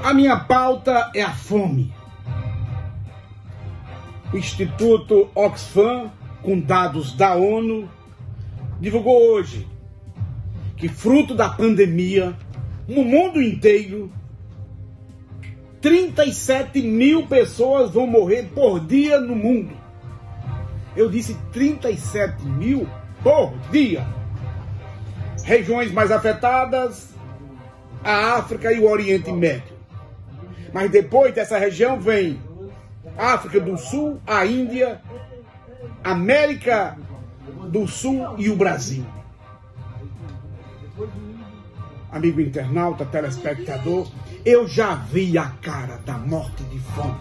A minha pauta é a fome. O Instituto Oxfam, com dados da ONU, divulgou hoje que, fruto da pandemia, no mundo inteiro, 37 mil pessoas vão morrer por dia no mundo. Eu disse 37 mil por dia. Regiões mais afetadas, a África e o Oriente Médio. Mas depois dessa região vem África do Sul, a Índia, América do Sul e o Brasil. Amigo internauta, telespectador, eu já vi a cara da morte de fome.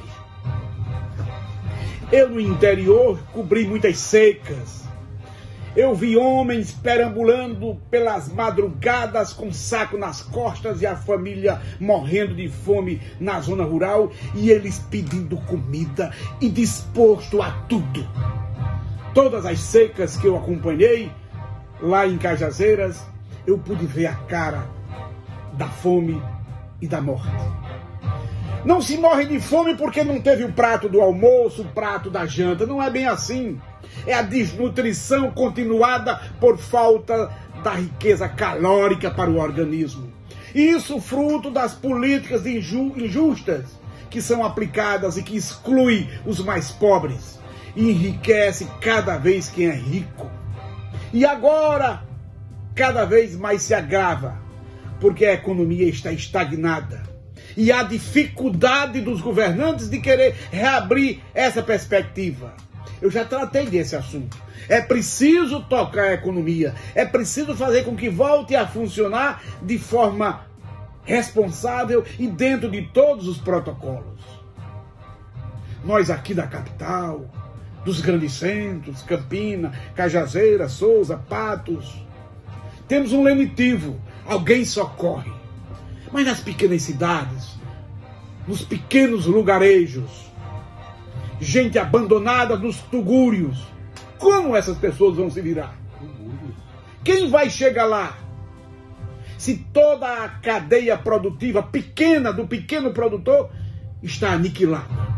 Eu no interior cobri muitas secas. Eu vi homens perambulando pelas madrugadas com saco nas costas e a família morrendo de fome na zona rural e eles pedindo comida e disposto a tudo. Todas as secas que eu acompanhei lá em Cajazeiras, eu pude ver a cara da fome e da morte. Não se morre de fome porque não teve o prato do almoço, o prato da janta. Não é bem assim. É a desnutrição continuada por falta da riqueza calórica para o organismo. Isso fruto das políticas injustas que são aplicadas e que excluem os mais pobres. E enriquece cada vez quem é rico. E agora, cada vez mais se agrava, porque a economia está estagnada. E há dificuldade dos governantes de querer reabrir essa perspectiva. Eu já tratei desse assunto. É preciso tocar a economia. É preciso fazer com que volte a funcionar de forma responsável e dentro de todos os protocolos. Nós aqui da capital, dos grandes centros, Campina, Cajazeiras, Souza, Patos, temos um lenitivo. Alguém socorre. Mas nas pequenas cidades, nos pequenos lugarejos, gente abandonada nos tugúrios, como essas pessoas vão se virar? Quem vai chegar lá? Se toda a cadeia produtiva pequena, do pequeno produtor, está aniquilada.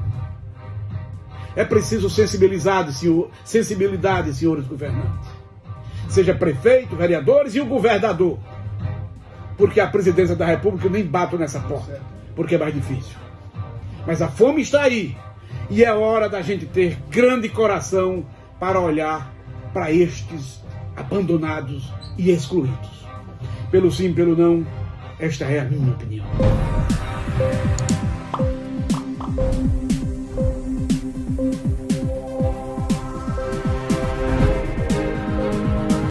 É preciso sensibilidade, senhores governantes. Seja prefeito, vereadores e o governador. Porque a presidência da República nem bate nessa porta, porque é mais difícil. Mas a fome está aí. E é hora da gente ter grande coração para olhar para estes abandonados e excluídos. Pelo sim, pelo não, esta é a minha opinião.